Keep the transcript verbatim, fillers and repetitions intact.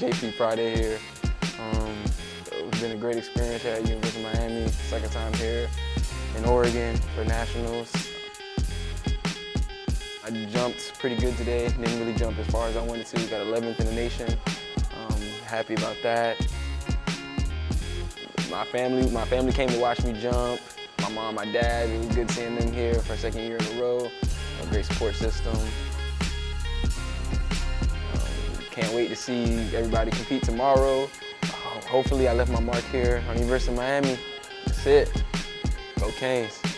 J P Friday here. Um, it's been a great experience here at University of Miami. Second time here in Oregon for nationals. I jumped pretty good today. Didn't really jump as far as I wanted to. Got eleventh in the nation. Um, happy about that. My family, my family came to watch me jump. My mom, my dad. It was good seeing them here for a second year in a row. A great support system. Um, can't wait to see everybody compete tomorrow. Uh, hopefully, I left my mark here on University of Miami. That's it. Go Canes.